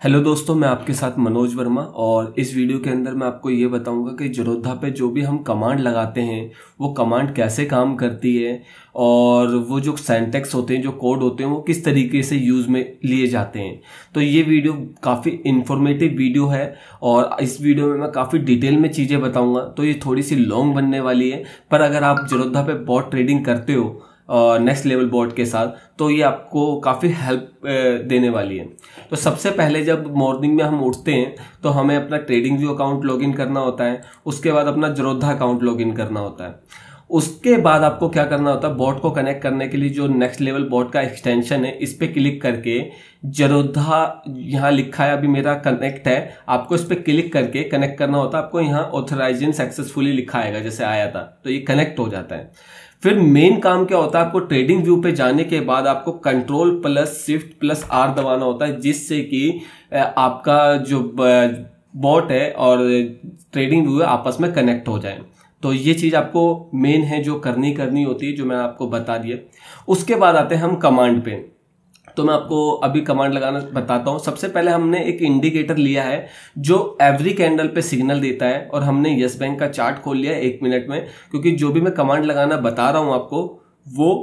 Hello दोस्तों, मैं आपके साथ मनोज वर्मा। और इस वीडियो के अंदर मैं आपको ये बताऊंगा कि ज़ेरोधा पे जो भी हम कमांड लगाते हैं वो कमांड कैसे काम करती है और वो जो सिंटैक्स होते हैं, जो कोड होते हैं, वो किस तरीके से यूज़ में लिए जाते हैं। तो ये वीडियो काफ़ी इन्फॉर्मेटिव वीडियो है और इस वीडियो में मैं काफ़ी डिटेल में चीज़ें बताऊंगा। तो ये थोड़ी सी लॉन्ग बनने वाली है, पर अगर आप ज़ेरोधा पे बॉट ट्रेडिंग करते हो नेक्स्ट लेवल बॉट के साथ तो ये आपको काफ़ी हेल्प देने वाली है। तो सबसे पहले जब मॉर्निंग में हम उठते हैं तो हमें अपना ट्रेडिंग व्यू अकाउंट लॉगिन करना होता है, उसके बाद अपना ज़ेरोधा अकाउंट लॉगिन करना होता है। उसके बाद आपको क्या करना होता है, बॉट को कनेक्ट करने के लिए जो नेक्स्ट लेवल बॉट का एक्सटेंशन है इस पर क्लिक करके ज़ेरोधा यहाँ लिखा है, अभी मेरा कनेक्ट है, आपको इस पर क्लिक करके कनेक्ट करना होता है। आपको यहाँ ऑथराइजेशन सक्सेसफुली लिखा आएगा जैसे आया था, तो ये कनेक्ट हो जाता है। फिर मेन काम क्या होता है, आपको ट्रेडिंग व्यू पे जाने के बाद आपको control plus shift plus R दबाना होता है, जिससे कि आपका जो बॉट है और ट्रेडिंग व्यू है आपस में कनेक्ट हो जाए। तो ये चीज आपको मेन है जो करनी होती है, जो मैं आपको बता दिया। उसके बाद आते हैं हम कमांड पे। तो मैं आपको अभी कमांड लगाना बताता हूं। सबसे पहले हमने एक इंडिकेटर लिया है जो एवरी कैंडल पे सिग्नल देता है, और हमने यस बैंक का चार्ट खोल लिया है 1 मिनट में, क्योंकि जो भी मैं कमांड लगाना बता रहा हूं आपको वो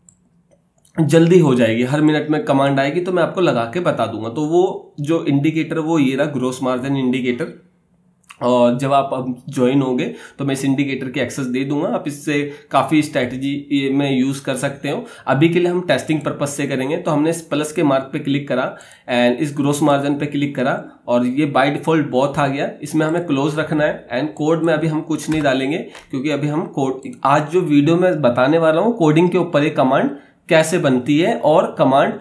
जल्दी हो जाएगी। हर मिनट में कमांड आएगी तो मैं आपको लगा के बता दूंगा। तो वो जो इंडिकेटर वो ये रहा, ग्रोस मार्जिन इंडिकेटर। और जब आप अब ज्वाइन होंगे तो मैं इस इंडिकेटर की एक्सेस दे दूंगा, आप इससे काफी स्ट्रैटेजी में यूज कर सकते हो। अभी के लिए हम टेस्टिंग पर्पज से करेंगे। तो हमने इस प्लस के मार्क पे क्लिक करा एंड इस ग्रोस मार्जिन पे क्लिक करा और ये बाय डिफॉल्ट बॉथ आ गया। इसमें हमें क्लोज रखना है एंड कोड में अभी हम कुछ नहीं डालेंगे, क्योंकि अभी हम कोड आज जो वीडियो में बताने वाला हूं कोडिंग के ऊपर ये कमांड कैसे बनती है और कमांड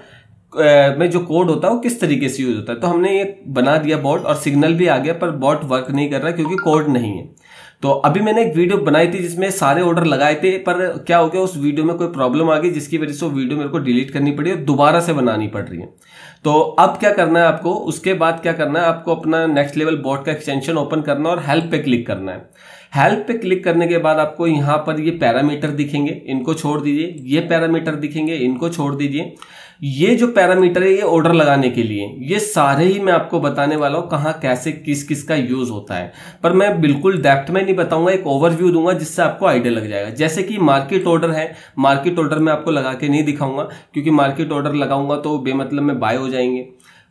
में जो कोड होता है वो किस तरीके से यूज होता है। तो हमने ये बना दिया बॉट और सिग्नल भी आ गया, पर बॉट वर्क नहीं कर रहा क्योंकि कोड नहीं है। तो अभी मैंने एक वीडियो बनाई थी जिसमें सारे ऑर्डर लगाए थे, पर क्या हो गया, उस वीडियो में कोई प्रॉब्लम आ गई जिसकी वजह से वो वीडियो मेरे को डिलीट करनी पड़ी और दोबारा से बनानी पड़ रही है। तो अब क्या करना है आपको, उसके बाद क्या करना है, आपको अपना नेक्स्ट लेवल बॉट का एक्सटेंशन ओपन करना और हेल्प पे क्लिक करना है। हेल्प पे क्लिक करने के बाद आपको यहाँ पर ये पैरामीटर दिखेंगे, इनको छोड़ दीजिए। ये पैरामीटर दिखेंगे, इनको छोड़ दीजिए। ये जो पैरामीटर है ये ऑर्डर लगाने के लिए, ये सारे ही मैं आपको बताने वाला हूं कहां कैसे किस किस का यूज होता है, पर मैं बिल्कुल डेप्थ में नहीं बताऊंगा, एक ओवरव्यू दूंगा जिससे आपको आइडिया लग जाएगा। जैसे कि मार्केट ऑर्डर है, मार्केट ऑर्डर में आपको लगा के नहीं दिखाऊंगा क्योंकि मार्केट ऑर्डर लगाऊंगा तो बेमतलब में बाय हो जाएंगे।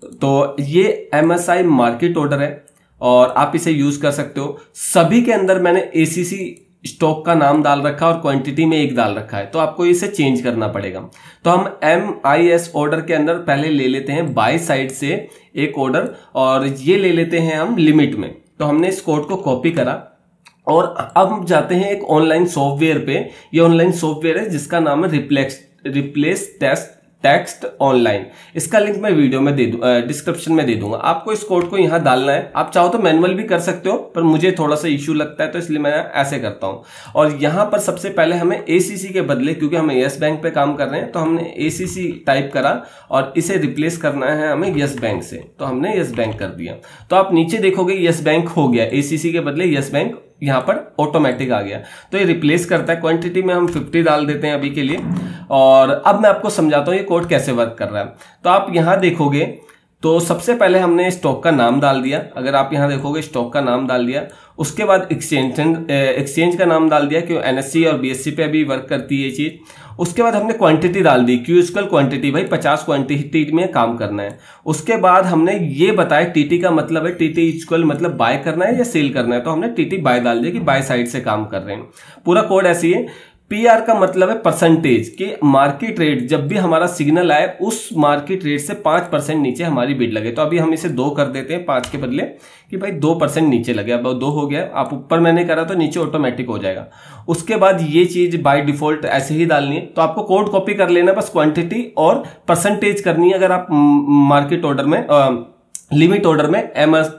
तो ये MSI मार्केट ऑर्डर है और आप इसे यूज कर सकते हो। सभी के अंदर मैंने ACC स्टॉक का नाम डाल रखा है और क्वांटिटी में 1 डाल रखा है, तो आपको इसे चेंज करना पड़ेगा। तो हम MIS ऑर्डर के अंदर पहले ले लेते हैं बाय साइड से एक ऑर्डर, और ये ले लेते हैं हम लिमिट में। तो हमने इस कोड को कॉपी करा और अब हम जाते हैं एक ऑनलाइन सॉफ्टवेयर पे। ये ऑनलाइन सॉफ्टवेयर है जिसका नाम है रिप्लेस टेक्स्ट ऑनलाइन। इसका लिंक मैं वीडियो में डिस्क्रिप्शन में दे दूंगा। आपको इस कोड को यहां डालना है, आप चाहो तो मैनुअल भी कर सकते हो, पर मुझे थोड़ा सा इश्यू लगता है तो इसलिए मैं ऐसे करता हूं। और यहां पर सबसे पहले हमें ACC के बदले, क्योंकि हम यस बैंक पे काम कर रहे हैं, तो हमने ACC टाइप करा और इसे रिप्लेस करना है हमें यस बैंक से, तो हमने यस बैंक कर दिया। तो आप नीचे देखोगे यस बैंक हो गया, ACC के बदले यस बैंक यहां पर ऑटोमेटिक आ गया। तो ये रिप्लेस करता है। क्वांटिटी में हम 50 डाल देते हैं अभी के लिए। और अब मैं आपको समझाता हूं ये कोड कैसे वर्क कर रहा है। तो आप यहां देखोगे तो सबसे पहले हमने स्टॉक का नाम डाल दिया। अगर आप यहां देखोगे स्टॉक का नाम डाल दिया, उसके बाद एक्सचेंज का नाम डाल दिया, क्यों NSE और BSE पे अभी वर्क करती है ये चीज। उसके बाद हमने क्वांटिटी डाल दी, क्यूस्कल क्वांटिटी, भाई 50 क्वांटिटी में काम करना है। उसके बाद हमने ये बताया TT का मतलब है, TT इक्वल मतलब बाय करना है या सेल करना है, तो हमने TT बाय डाल दिया कि बाय साइड से काम कर रहे हैं। पूरा कोड ऐसी है। PR का मतलब है परसेंटेज, कि मार्केट रेट जब भी हमारा सिग्नल आए उस मार्केट रेट से 5% नीचे हमारी बिड लगे। तो अभी हम इसे 2 कर देते हैं 5 के बदले, कि भाई 2% नीचे लगे। अब 2 हो गया, आप ऊपर मैंने करा तो नीचे ऑटोमेटिक हो जाएगा। उसके बाद ये चीज बाय डिफॉल्ट ऐसे ही डालनी है। तो आपको कोड कॉपी कर लेना, बस क्वांटिटी और परसेंटेज करनी है। अगर आप मार्केट ऑर्डर में लिमिट ऑर्डर में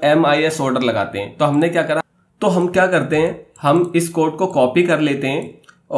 MIS ऑर्डर लगाते हैं। तो हमने क्या करा, तो हम क्या करते हैं, हम इस कोड को कॉपी कर लेते हैं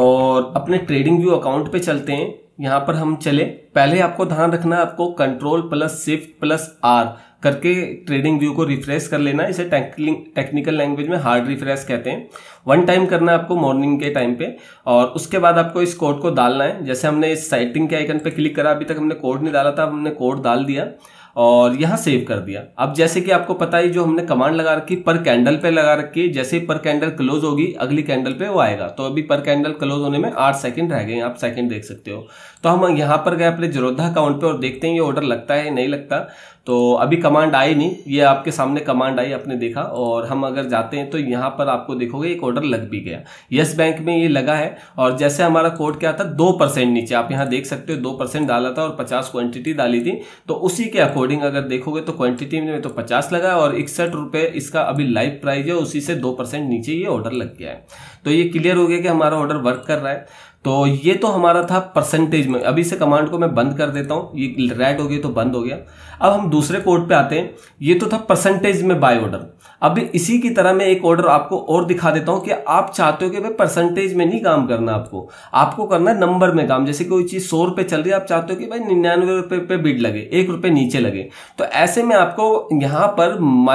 और अपने ट्रेडिंग व्यू अकाउंट पे चलते हैं। यहां पर हम चले, पहले आपको ध्यान रखना है, आपको control plus shift plus R करके ट्रेडिंग व्यू को रिफ्रेश कर लेना है। इसे टेक्निकल लैंग्वेज में हार्ड रिफ्रेश कहते हैं। 1 टाइम करना है आपको मॉर्निंग के टाइम पे, और उसके बाद आपको इस कोड को डालना है। जैसे हमने इस साइटिंग के आइकन पे क्लिक करा, अभी तक हमने कोड नहीं डाला था, हमने कोड डाल दिया। और यहाँ सेव कर दिया। अब जैसे कि आपको पता है जो हमने कमांड लगा रखी पर कैंडल पे लगा रखी है, जैसे ही पर कैंडल क्लोज होगी अगली कैंडल पे वो आएगा। तो अभी पर कैंडल क्लोज होने में 8 सेकंड रह गए, आप सेकंड देख सकते हो। तो हम यहाँ पर गए अपने ज़ीरोधा अकाउंट पे और देखते हैं ये ऑर्डर लगता है नहीं लगता। तो अभी कमांड आई नहीं, ये आपके सामने कमांड आई, आपने देखा। और हम अगर जाते हैं तो यहाँ पर आपको देखोगे एक ऑर्डर लग भी गया, यस बैंक में ये लगा है। और जैसे हमारा कोड क्या था 2% नीचे, आप यहाँ देख सकते हो 2% डाला था और 50 क्वांटिटी डाली थी। तो उसी के अकॉर्डिंग अगर देखोगे तो क्वांटिटी में तो 50 लगा और 61 रुपये इसका अभी लाइव प्राइस है, उसी से 2% नीचे ये ऑर्डर लग गया है। तो ये क्लियर हो गया कि हमारा ऑर्डर वर्क कर रहा है। तो ये तो हमारा था परसेंटेज में। अभी से कमांड को मैं बंद कर देता हूं, ये रेड हो गई तो बंद हो गया। अब हम दूसरे कोड पे आते हैं। ये तो था परसेंटेज में बाय ऑर्डर। अभी इसी की तरह मैं एक ऑर्डर आपको और दिखा देता हूं कि आप चाहते हो कि भाई परसेंटेज में नहीं काम करना, आपको करना है नंबर में काम। जैसे कोई चीज 100 रुपए चल रही है, आप चाहते हो कि भाई 99 रुपए पे बिड लगे, 1 रुपए नीचे लगे। तो ऐसे में आपको यहाँ पर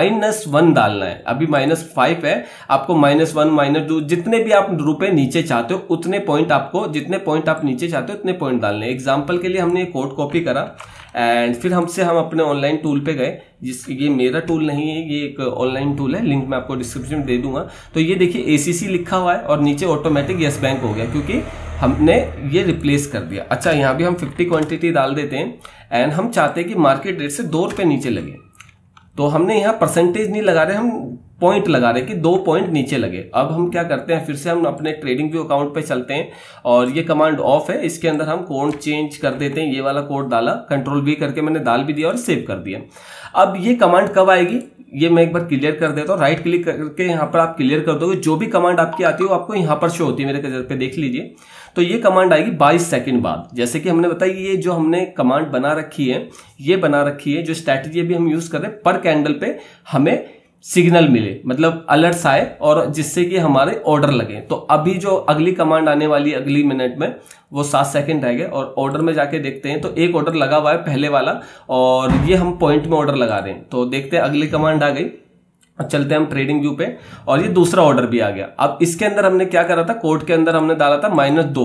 -1 डालना है। अभी -5 है, आपको -1 -2 जितने भी आप रुपए नीचे चाहते हो उतने पॉइंट आपको, जितने पॉइंट आप नीचे चाहते हो उतने पॉइंट डालने। एग्जाम्पल के लिए हमने एक कोड कॉपी करा एंड फिर हम अपने ऑनलाइन टूल पे गए। ये मेरा टूल नहीं है, ये एक ऑनलाइन टूल है, लिंक मैं आपको डिस्क्रिप्शन में दे दूंगा। तो ये देखिए ACC लिखा हुआ है और नीचे ऑटोमेटिक यस बैंक हो गया क्योंकि हमने ये रिप्लेस कर दिया। अच्छा, यहाँ भी हम 50 क्वांटिटी डाल देते हैं एंड हम चाहते हैं कि मार्केट रेट से 2 रुपए नीचे लगे। तो हमने यहाँ परसेंटेज नहीं लगा रहे, हम पॉइंट लगा रहे कि 2 पॉइंट नीचे लगे। अब हम क्या करते हैं, फिर से हम अपने ट्रेडिंग व्यू अकाउंट पे चलते हैं और ये कमांड ऑफ है, इसके अंदर हम कोड चेंज कर देते हैं। ये वाला कोड डाला, Ctrl+V करके मैंने डाल भी दिया और सेव कर दिया। अब ये कमांड कब आएगी ये मैं एक बार क्लियर कर देता हूँ। राइट क्लिक करके यहाँ पर आप क्लियर कर दोगे, जो भी कमांड आपकी आती है वो आपको यहाँ पर शो होती है। मेरे पे देख लीजिए, तो ये कमांड आएगी 22 सेकंड बाद। जैसे कि हमने बताया ये जो हमने कमांड बना रखी है, ये बना रखी है जो स्ट्रैटेजी भी हम यूज कर रहे हैं, पर कैंडल पे हमें सिग्नल मिले, मतलब अलर्ट्स आए और जिससे कि हमारे ऑर्डर लगे। तो अभी जो अगली कमांड आने वाली है अगली मिनट में, वो 7 सेकंड रह गए और ऑर्डर में जाके देखते हैं तो एक ऑर्डर लगा हुआ है पहले वाला और ये हम पॉइंट में ऑर्डर लगा रहे हैं। तो देखते हैं अगली कमांड आ गई। अब चलते हैं हम ट्रेडिंग व्यू पे और ये दूसरा ऑर्डर भी आ गया। अब इसके अंदर हमने क्या करा था, कोड के अंदर हमने डाला था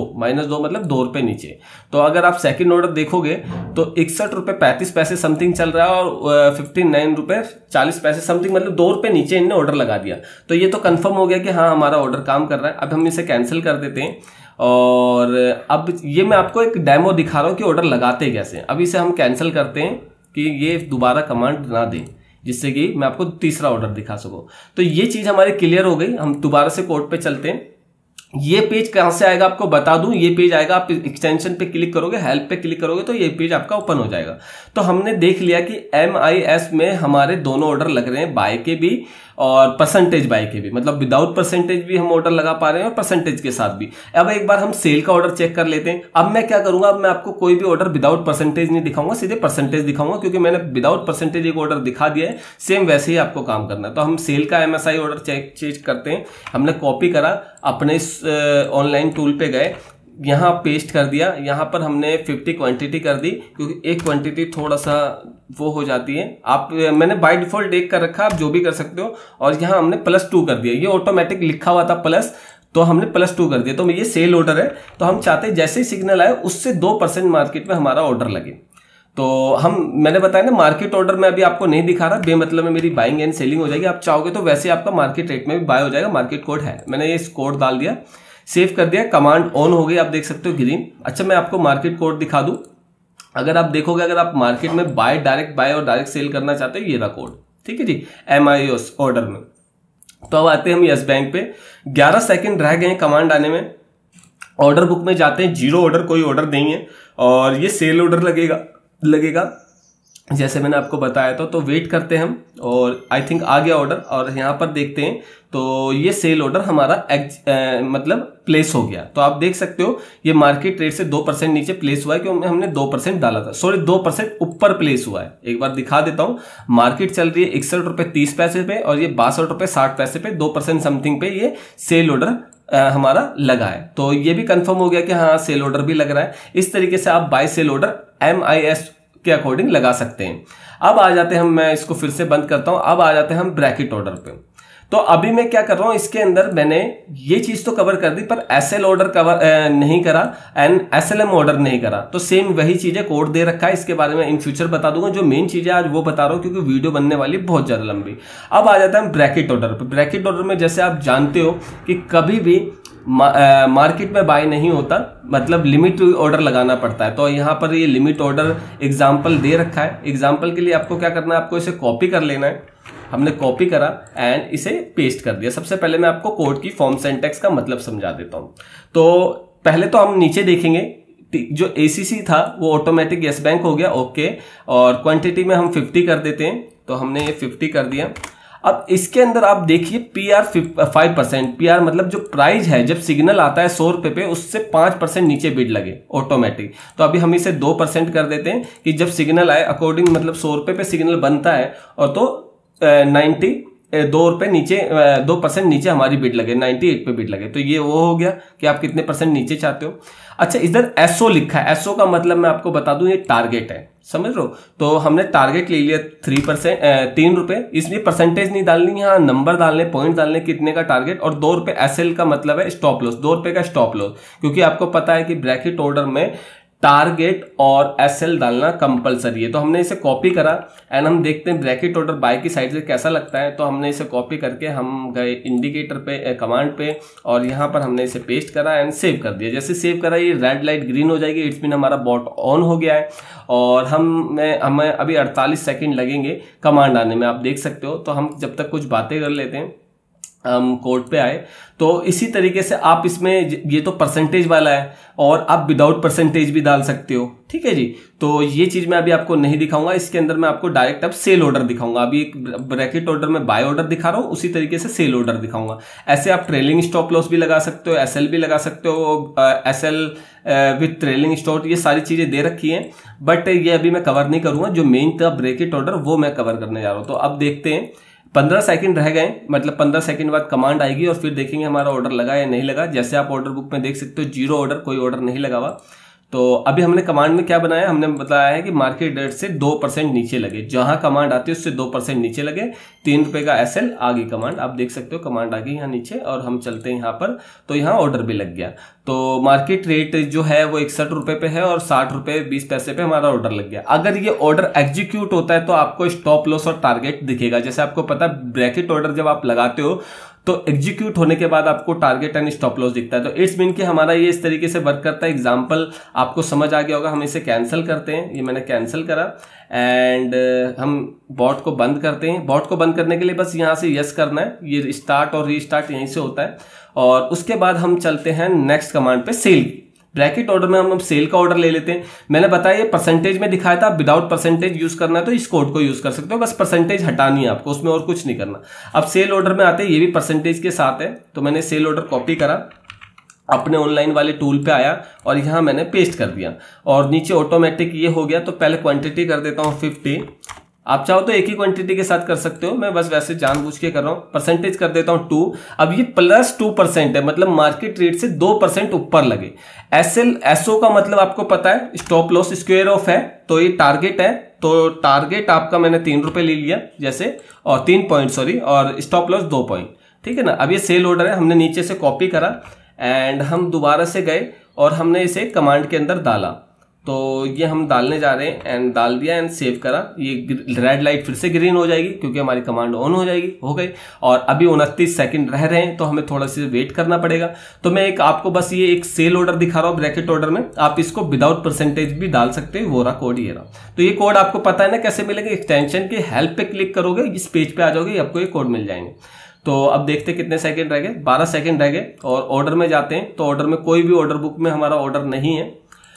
-2 मतलब 2 रुपए नीचे। तो अगर आप सेकंड ऑर्डर देखोगे तो 61 रुपए 35 पैसे समथिंग चल रहा है और 59 रुपए 40 पैसे समथिंग, मतलब 2 रुपए नीचे इनने ऑर्डर लगा दिया। तो ये तो कंफर्म हो गया कि हाँ हमारा ऑर्डर काम कर रहा है। अब हम इसे कैंसिल कर देते हैं और अब ये मैं आपको एक डेमो दिखा रहा हूँ कि ऑर्डर लगाते कैसे। अब इसे हम कैंसिल करते हैं कि ये दोबारा कमांड ना दे, जिससे कि मैं आपको तीसरा ऑर्डर दिखा सकूं। तो ये चीज हमारी क्लियर हो गई। हम दोबारा से कोड पे चलते हैं। ये पेज कहां से आएगा आपको बता दूं, ये पेज आएगा, आप एक्सटेंशन पे क्लिक करोगे, हेल्प पे क्लिक करोगे तो ये पेज आपका ओपन हो जाएगा। तो हमने देख लिया कि MIS में हमारे दोनों ऑर्डर लग रहे हैं, बाय के भी और परसेंटेज बाय के भी, मतलब विदाउट परसेंटेज भी हम ऑर्डर लगा पा रहे हैं और परसेंटेज के साथ भी। अब एक बार हम सेल का ऑर्डर चेक कर लेते हैं। अब मैं क्या करूंगा, अब मैं आपको कोई भी ऑर्डर विदाउट परसेंटेज नहीं दिखाऊंगा, सीधे परसेंटेज दिखाऊंगा क्योंकि मैंने विदाउट परसेंटेज एक ऑर्डर दिखा दिया है, सेम वैसे ही आपको काम करना है। तो हम सेल का MSI ऑर्डर चेक करते हैं। हमने कॉपी करा, अपने ऑनलाइन टूल पे गए, यहाँ पेस्ट कर दिया। यहाँ पर हमने 50 क्वांटिटी कर दी क्योंकि एक क्वांटिटी थोड़ा सा वो हो जाती है। आप मैंने बाय डिफॉल्ट 1 कर रखा, आप जो भी कर सकते हो। और यहाँ हमने +2 कर दिया, ये ऑटोमेटिक लिखा हुआ था प्लस, तो हमने +2 कर दिया। तो ये सेल ऑर्डर है, तो हम चाहते हैं जैसे ही सिग्नल आए उससे 2% मार्केट में हमारा ऑर्डर लगे। तो मैंने बताया ना मार्केट ऑर्डर में अभी आपको नहीं दिखा रहा, बेमतलब में मेरी बाइंग एंड सेलिंग हो जाएगी। आप चाहोगे तो वैसे आपका मार्केट रेट में भी बाय हो जाएगा, मार्केट कोड है। मैंने ये कोड डाल दिया, सेव कर दिया, कमांड ऑन हो गई, आप देख सकते हो ग्रीन। अच्छा, मैं आपको मार्केट कोड दिखा दूं। अगर आप देखोगे, अगर आप मार्केट में डायरेक्ट बाय और डायरेक्ट सेल करना चाहते हो, ये रहा कोड, ठीक है जी, MIS ऑर्डर में। तो अब आते हैं हम यस बैंक पे। 11 सेकंड रह गए कमांड आने में। ऑर्डर बुक में जाते हैं, 0 ऑर्डर, कोई ऑर्डर नहीं है और ये सेल ऑर्डर लगेगा जैसे मैंने आपको बताया था। तो वेट करते हैं हम और आई थिंक आ गया ऑर्डर और यहाँ पर देखते हैं तो ये सेल ऑर्डर हमारा मतलब प्लेस हो गया। तो आप देख सकते हो ये मार्केट रेट से 2% नीचे प्लेस हुआ है क्योंकि हमने 2% डाला था, सॉरी 2% ऊपर प्लेस हुआ है। एक बार दिखा देता हूं, मार्केट चल रही है 61 रुपए 30 पैसे पे और ये 62 रुपए 60 पैसे पे, 2% समथिंग पे ये सेल ऑर्डर हमारा लगा है। तो ये भी कंफर्म हो गया कि हाँ सेल ऑर्डर भी लग रहा है। इस तरीके से आप बाय सेल ऑर्डर MIS के अकॉर्डिंग लगा सकते हैं। अब आ जाते हैं हम, मैं इसको फिर से बंद करता हूं, अब आ जाते हैं हम ब्रैकेट ऑर्डर पे। तो अभी मैं क्या कर रहा हूं, इसके अंदर मैंने ये चीज तो कवर कर दी, पर एसएल ऑर्डर कवर नहीं करा एंड एसएलएम ऑर्डर नहीं करा। तो सेम वही चीजें कोड दे रखा है, इसके बारे में इन फ्यूचर बता दूंगा। जो मेन चीजें आज वो बता रहा हूं, क्योंकि वीडियो बनने वाली बहुत ज्यादा लंबी। अब आ जाता है ब्रैकेट ऑर्डर पे। ब्रैकेट ऑर्डर में जैसे आप जानते हो कि कभी भी मार्केट में बाय नहीं होता, मतलब लिमिट ऑर्डर लगाना पड़ता है। तो यहाँ पर ये लिमिट ऑर्डर एग्जांपल दे रखा है। एग्जांपल के लिए आपको क्या करना है, आपको इसे कॉपी कर लेना है। हमने कॉपी करा एंड इसे पेस्ट कर दिया। सबसे पहले मैं आपको कोड की फॉर्म सिंटैक्स का मतलब समझा देता हूं। तो पहले तो हम नीचे देखेंगे, जो एसीसी था वो ऑटोमेटिक यस बैंक हो गया, ओके। और क्वांटिटी में हम 50 कर देते हैं, तो हमने ये 50 कर दिया। अब इसके अंदर आप देखिए पीआर 5%। पीआर मतलब जो प्राइस है, जब सिग्नल आता है 100 रुपए पे, उससे 5% नीचे बिड लगे ऑटोमेटिक। तो अभी हम इसे 2% कर देते हैं कि जब सिग्नल आए अकॉर्डिंग, मतलब 100 रुपए पे सिग्नल बनता है और तो 2 रुपए नीचे 2% नीचे हमारी बिड लगे, 98 पे बिड लगे। तो ये वो हो गया कि आप कितने परसेंट नीचे चाहते हो। अच्छा, इधर एसओ लिखा है। एसओ का मतलब मैं आपको बता दूं, ये टारगेट है, समझ लो। तो हमने टारगेट ले लिया 3 रुपए। इसमें परसेंटेज नहीं डालनी, यहाँ नंबर डालने, पॉइंट डालने कितने का टारगेट। और 2 रुपए एसएल का मतलब है स्टॉप लॉस, 2 रुपए का स्टॉप लॉस। क्योंकि आपको पता है कि ब्रैकेट ऑर्डर में टारगेट और एसएल डालना कंपलसरी है। तो हमने इसे कॉपी करा एंड हम देखते हैं ब्रैकेट ऑर्डर बाय की साइड से कैसा लगता है। तो हमने इसे कॉपी करके हम गए इंडिकेटर पे, कमांड पे, और यहाँ पर हमने इसे पेस्ट करा एंड सेव कर दिया। जैसे सेव करा ये रेड लाइट ग्रीन हो जाएगी, इट्स मीन हमारा बॉट ऑन हो गया है। और हमें अभी 48 सेकेंड लगेंगे कमांड आने में, आप देख सकते हो। तो हम जब तक कुछ बातें कर लेते हैं, हम कोड पे आए। तो इसी तरीके से आप इसमें, ये तो परसेंटेज वाला है और आप विदाउट परसेंटेज भी डाल सकते हो, ठीक है जी। तो ये चीज मैं अभी आपको नहीं दिखाऊंगा, इसके अंदर मैं आपको डायरेक्ट अब सेल ऑर्डर दिखाऊंगा। अभी एक ब्रैकेट ऑर्डर में बाय ऑर्डर दिखा रहा हूं, उसी तरीके से सेल ऑर्डर दिखाऊंगा। ऐसे आप ट्रेलिंग स्टॉप लॉस भी लगा सकते हो, एसएल भी लगा सकते हो, एसएल विथ ट्रेलिंग स्टॉप, ये सारी चीजें दे रखी हैं। बट ये अभी मैं कवर नहीं करूंगा, जो मेन था ब्रैकेट ऑर्डर वो मैं कवर करने जा रहा हूं। तो अब देखते हैं, 15 सेकंड रह गए, मतलब 15 सेकंड बाद कमांड आएगी और फिर देखेंगे हमारा ऑर्डर लगा या नहीं लगा। जैसे आप ऑर्डर बुक में देख सकते हो, 0 ऑर्डर, कोई ऑर्डर नहीं लगा हुआ। तो अभी हमने कमांड में क्या बनाया, हमने बताया है कि मार्केट रेट से 2% नीचे लगे। जहां कमांड आती है उससे 2% नीचे लगे, 3 रुपए का एसएल आ गई कमांड। आप देख सकते हो कमांड आ गई यहाँ नीचे, और हम चलते हैं यहाँ पर, तो यहाँ ऑर्डर भी लग गया। तो मार्केट रेट जो है वो 61 रुपए पे है और 60 रुपए 20 पैसे पे हमारा ऑर्डर लग गया। अगर ये ऑर्डर एग्जीक्यूट होता है तो आपको स्टॉप लॉस और टारगेट दिखेगा। जैसे आपको पता है ब्रैकेट ऑर्डर जब आप लगाते हो तो एग्जीक्यूट होने के बाद आपको टारगेट एंड स्टॉप लॉस दिखता है। तो इट्स मीन कि हमारा ये इस तरीके से वर्क करता है। एग्जांपल आपको समझ आ गया होगा। हम इसे कैंसिल करते हैं, ये मैंने कैंसिल करा एंड हम बॉट को बंद करते हैं। बॉट को बंद करने के लिए बस यहां से यस करना है, ये स्टार्ट और रीस्टार्ट यहीं से होता है। और उसके बाद हम चलते हैं नेक्स्ट कमांड पे, सेल। ब्रैकेट ऑर्डर में हम सेल का ऑर्डर ले लेते हैं। मैंने बताया ये परसेंटेज में दिखाया था, विदाउट परसेंटेज यूज करना है तो इस कोड को यूज कर सकते हो, बस परसेंटेज हटानी है आपको, उसमें और कुछ नहीं करना। अब सेल ऑर्डर में आते हैं, ये भी परसेंटेज के साथ है। तो मैंने सेल ऑर्डर कॉपी करा, अपने ऑनलाइन वाले टूल पे आया और यहां मैंने पेस्ट कर दिया और नीचे ऑटोमेटिक ये हो गया। तो पहले क्वांटिटी कर देता हूं 50। आप चाहो तो एक ही क्वांटिटी के साथ कर सकते हो, मैं बस वैसे जानबूझ के कर रहा हूं। परसेंटेज कर देता हूं 2। अब ये +2% है, मतलब मार्केट रेट से 2% ऊपर लगे। एसओ का मतलब आपको पता है, स्टॉप लॉस स्क्वायर ऑफ है, तो ये टारगेट है। तो टारगेट आपका मैंने 3 रुपए ले लिया जैसे, और 3 पॉइंट सॉरी, और स्टॉप लॉस 2 पॉइंट, ठीक है ना। अब ये सेल ऑर्डर है, हमने नीचे से कॉपी करा एंड हम दोबारा से गए और हमने इसे कमांड के अंदर डाला। तो ये हम डालने जा रहे हैं एंड डाल दिया एंड सेव करा। ये रेड लाइट फिर से ग्रीन हो जाएगी क्योंकि हमारी कमांड ऑन हो जाएगी, हो गई। और अभी 29 सेकंड रह रहे हैं तो हमें थोड़ा सा वेट करना पड़ेगा। तो मैं एक आपको बस ये एक सेल ऑर्डर दिखा रहा हूँ ब्रैकेट ऑर्डर में, आप इसको विदाउट परसेंटेज भी डाल सकते हो। वो रहा कोड, ये रहा। तो ये कोड आपको पता है ना कैसे मिलेंगे, एक्सटेंशन के हेल्प पे क्लिक करोगे, इस पेज पे आ जाओगे, आपको ये कोड मिल जाएंगे। तो अब देखते कितने सेकंड रह गए, 12 सेकंड रह गए। और ऑर्डर में जाते हैं तो ऑर्डर में कोई भी ऑर्डर बुक में हमारा ऑर्डर नहीं है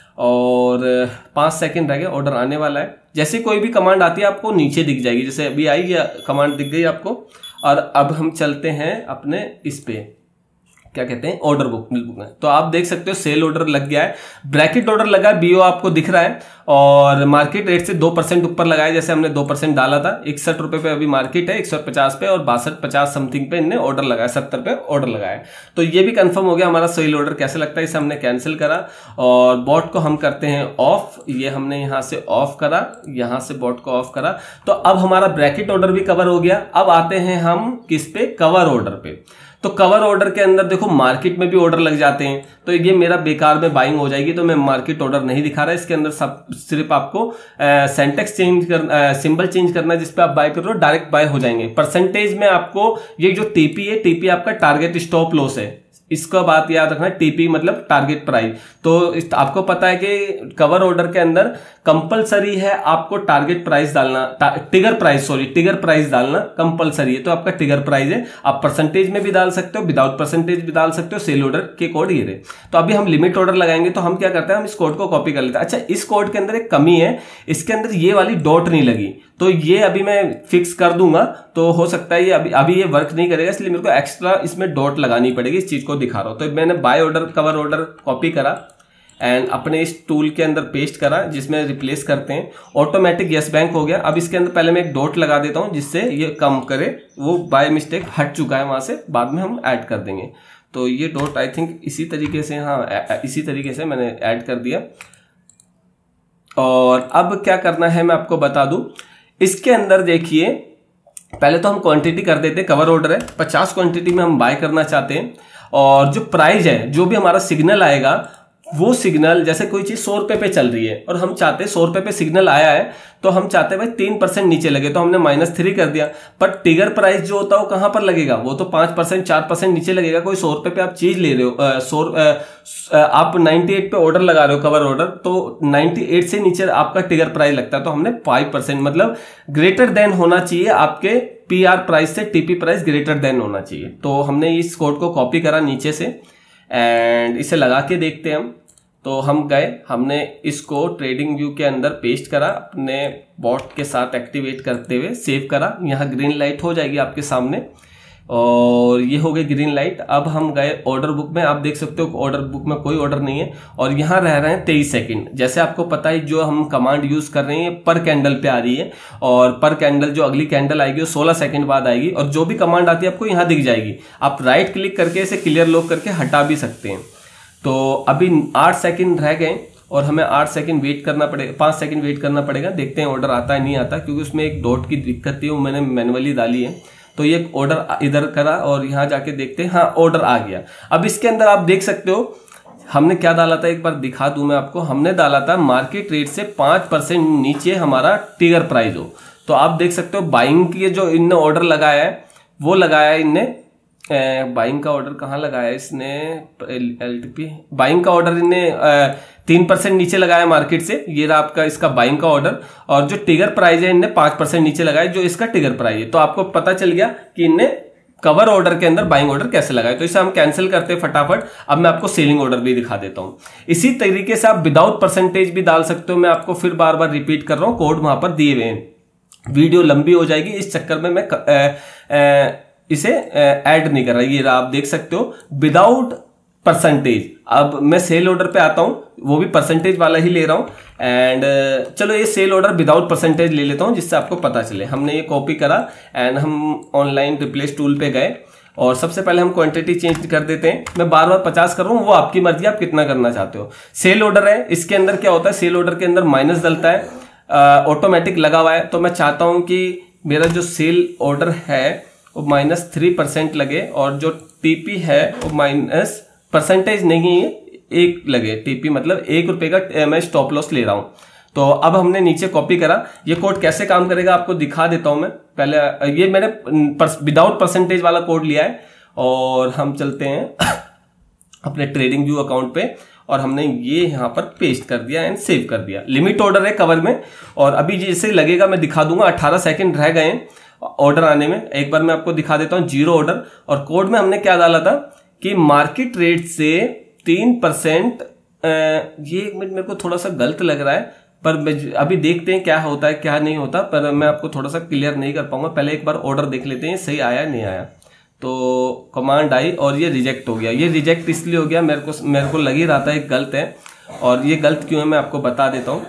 और 5 सेकंड रह गए, ऑर्डर आने वाला है। जैसे कोई भी कमांड आती है आपको नीचे दिख जाएगी, जैसे अभी आई या कमांड दिख गई आपको। और अब हम चलते हैं अपने इस पे क्या कहते हैं, ऑर्डर बुक में। तो आप देख सकते हो सेल ऑर्डर लग गया है, ब्रैकेट ऑर्डर लगा है, बीओ आपको दिख रहा है, और मार्केट रेट से 2% ऊपर लगाया, जैसे हमने 2% डाला था। 61 रुपए पे अभी मार्केट है, 150 पे, और 62-50 समथिंग पे इनने ऑर्डर लगाया, 70 पे ऑर्डर लगाया। तो ये भी कंफर्म हो गया हमारा सेल ऑर्डर कैसे लगता है। इसे हमने कैंसिल करा और बॉट को हम करते हैं ऑफ। ये हमने यहां से ऑफ करा, यहां से बॉट को ऑफ करा। तो अब हमारा ब्रैकेट ऑर्डर भी कवर हो गया। अब आते हैं हम किस पे, कवर ऑर्डर पे। तो कवर ऑर्डर के अंदर देखो मार्केट में भी ऑर्डर लग जाते हैं, तो ये मेरा बेकार में बाइंग हो जाएगी, तो मैं मार्केट ऑर्डर नहीं दिखा रहा। इसके अंदर सब सिर्फ आपको सेंटेक्स चेंज कर, सिंबल चेंज करना है, जिसपे आप बाय कर रहे हो, डायरेक्ट बाय हो जाएंगे। परसेंटेज में आपको ये जो टीपी है, टीपी आपका टारगेट स्टॉप लॉस है, इसका बात याद रखना। टीपी मतलब टारगेट प्राइस। तो आपको पता है कि कवर ऑर्डर के अंदर कंपलसरी है आपको टारगेट प्राइस डालना, टिगर प्राइस डालना कंपलसरी है। तो आपका टिगर प्राइस है, आप परसेंटेज में भी डाल सकते हो, विदाउट परसेंटेज भी डाल सकते हो। सेल ऑर्डर के कोड ये रहे। तो अभी हम लिमिट ऑर्डर लगाएंगे, तो हम क्या करते हैं, हम इस कोड को कॉपी कर लेते हैं। अच्छा, इस कोड के अंदर एक कमी है, इसके अंदर ये वाली डॉट नहीं लगी, तो ये अभी मैं फिक्स कर दूंगा। तो हो सकता है ये अभी ये वर्क नहीं करेगा, इसलिए मेरे को एक्स्ट्रा इसमें डॉट लगानी पड़ेगी। इस चीज को दिखा रहा हूं। तो मैंने buy order cover order copy करा एंड अपने इस टूल के अंदर पेस्ट करा, जिसमें रिप्लेस करते हैं। ऑटोमेटिक यस बैंक हो गया। अब इसके अंदर पहले मैं एक डॉट लगा देता हूं, जिससे ये कम करे, वो बाय मिस्टेक हट चुका है वहां से, बाद में हम ऐड कर देंगे। तो ये डॉट आई थिंक इसी तरीके से, हाँ इसी तरीके से मैंने ऐड कर दिया। और अब क्या करना है मैं आपको बता दूं। इसके अंदर देखिए, पहले तो हम क्वांटिटी कर देते हैं। कवर ऑर्डर है, 50 क्वांटिटी में हम बाय करना चाहते हैं। और जो प्राइस है, जो भी हमारा सिग्नल आएगा, वो सिग्नल, जैसे कोई चीज 100 रुपए पे चल रही है और हम चाहते हैं 100 रुपए पे सिग्नल आया है, तो हम चाहते हैं भाई 3% नीचे लगे, तो हमने -3 कर दिया। पर टिगर प्राइस जो होता है वो कहां पर लगेगा, वो तो 5% 4% नीचे लगेगा। कोई 100 रुपए पे आप चीज ले रहे हो, आप 98 पे ऑर्डर लगा रहे हो कवर ऑर्डर, तो 98 से नीचे आपका टिगर प्राइस लगता है। तो हमने 5%, मतलब ग्रेटर देन होना चाहिए आपके पीआर प्राइस से, टीपी प्राइस ग्रेटर देन होना चाहिए। तो हमने इस कोड को कॉपी करा नीचे से एंड इसे लगा के देखते हैं हम। तो हम गए, हमने इसको ट्रेडिंग व्यू के अंदर पेस्ट करा, अपने बॉट के साथ एक्टिवेट करते हुए सेव करा। यहाँ ग्रीन लाइट हो जाएगी आपके सामने, और ये हो गई ग्रीन लाइट। अब हम गए ऑर्डर बुक में, आप देख सकते हो ऑर्डर बुक में कोई ऑर्डर नहीं है, और यहाँ रह रहे हैं 23 सेकंड। जैसे आपको पता है, जो हम कमांड यूज कर रहे हैं पर कैंडल पे आ रही है, और पर कैंडल जो अगली कैंडल आएगी वो 16 सेकंड बाद आएगी, और जो भी कमांड आती है आपको यहाँ दिख जाएगी। आप राइट क्लिक करके इसे क्लियर लॉक करके हटा भी सकते हैं। तो अभी 8 सेकंड रह गए और हमें 8 सेकंड वेट करना पड़ेगा, 5 सेकंड वेट करना पड़ेगा। देखते हैं ऑर्डर आता है नहीं आता, क्योंकि उसमें एक डॉट की दिक्कत थी, वो मैंने मैनुअली डाली है। तो ये ऑर्डर इधर करा और यहाँ जाके देखते हैं, हाँ ऑर्डर आ गया। अब इसके अंदर आप देख सकते हो हमने क्या डाला था, एक बार दिखा दूं मैं आपको। हमने डाला था मार्केट रेट से 5% नीचे हमारा टिगर प्राइस हो। तो आप देख सकते हो बाइंग की जो इनने ऑर्डर लगाया है, वो लगाया है इनने, बाइंग का ऑर्डर कहाँ लगाया है इसने, एलटीपी बाइंग का ऑर्डर इनने 3% नीचे लगाया मार्केट से। ये रहा आपका इसका बाइंग का ऑर्डर, और जो टिगर प्राइस है इनने 5% नीचे लगाया, जो इसका टिगर प्राइस है। तो आपको पता चल गया कि इनने कवर ऑर्डर के अंदर बाइंग ऑर्डर कैसे लगाए। तो इसे हम कैंसिल करते हैं फटाफट। अब मैं आपको सेलिंग ऑर्डर भी दिखा देता हूं। इसी तरीके से आप विदाउट परसेंटेज भी डाल सकते हो। मैं आपको फिर बार बार रिपीट कर रहा हूं, कोड वहां पर दिए हुए हैं। वीडियो लंबी हो जाएगी, इस चक्कर में मैं इसे ऐड नहीं कर रहा। ये आप देख सकते हो विदाउट परसेंटेज। अब मैं सेल ऑर्डर पे आता हूं, वो भी परसेंटेज वाला ही ले रहा हूं। एंड चलो ये सेल ऑर्डर विदाउट परसेंटेज ले लेता हूं, जिससे आपको पता चले। हमने ये कॉपी करा एंड हम ऑनलाइन रिप्लेस टूल पे गए, और सबसे पहले हम क्वांटिटी चेंज कर देते हैं। मैं बार बार 50 कर रहा हूं, वो आपकी मर्जी, आप कितना करना चाहते हो। सेल ऑर्डर है, इसके अंदर क्या होता है, सेल ऑर्डर के अंदर माइनस डलता है, ऑटोमेटिक लगा हुआ है। तो मैं चाहता हूं कि मेरा जो सेल ऑर्डर है वो -3% लगे, और जो टीपी है वो माइनस परसेंटेज नहीं है, 1 लगे। टीपी मतलब 1 रुपए का मैं स्टॉप लॉस ले रहा हूं। तो अब हमने नीचे कॉपी करा। ये कोड कैसे काम करेगा आपको दिखा देता हूं मैं। पहले ये मैंने विदाउट परसेंटेज वाला कोड लिया है, और हम चलते हैं अपने ट्रेडिंग व्यू अकाउंट पे, और हमने ये यहां पर पेस्ट कर दिया एंड सेव कर दिया। लिमिट ऑर्डर है कवर में, और अभी जैसे लगेगा मैं दिखा दूंगा। 18 सेकंड रह गए ऑर्डर आने में। एक बार मैं आपको दिखा देता हूं 0 ऑर्डर। और कोड में हमने क्या डाला था कि मार्केट रेट से 3%, ये एक मिनट मेरे को थोड़ा सा गलत लग रहा है, पर अभी देखते हैं क्या होता है क्या नहीं होता। पर मैं आपको थोड़ा सा क्लियर नहीं कर पाऊंगा, पहले एक बार ऑर्डर देख लेते हैं सही आया नहीं आया। तो कमांड आई और ये रिजेक्ट हो गया। ये रिजेक्ट इसलिए हो गया, मेरे को लग ही रहा था एक गलत है, और ये गलत क्यों है मैं आपको बता देता हूँ।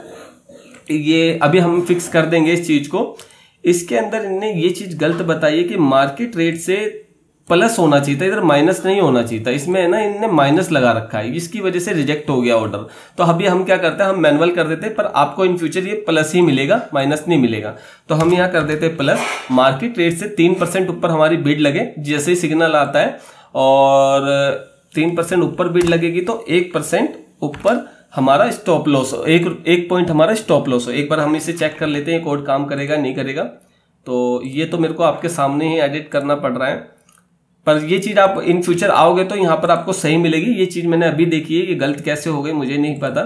ये अभी हम फिक्स कर देंगे इस चीज को। इसके अंदर इनने ये चीज गलत बताई है कि मार्केट रेट से प्लस होना चाहिए था, इधर माइनस नहीं होना चाहिए था। इसमें है ना, इनने माइनस लगा रखा है, इसकी वजह से रिजेक्ट हो गया ऑर्डर। तो अभी हम क्या करते हैं, हम मैनुअल कर देते हैं, पर आपको इन फ्यूचर ये प्लस ही मिलेगा, माइनस नहीं मिलेगा। तो हम यहाँ कर देते हैं प्लस। मार्केट रेट से 3% ऊपर हमारी बिड लगे, जैसे ही सिग्नल आता है और 3% ऊपर बिड लगेगी तो 1% ऊपर हमारा स्टॉप लॉस हो, एक पॉइंट हमारा स्टॉप लॉस हो। एक बार हम इसे चेक कर लेते हैं कोड काम करेगा नहीं करेगा। तो ये तो मेरे को आपके सामने ही एडिट करना पड़ रहा है, पर ये चीज आप इन फ्यूचर आओगे तो यहाँ पर आपको सही मिलेगी। ये चीज मैंने अभी देखी है, ये गलत कैसे हो गई मुझे नहीं पता।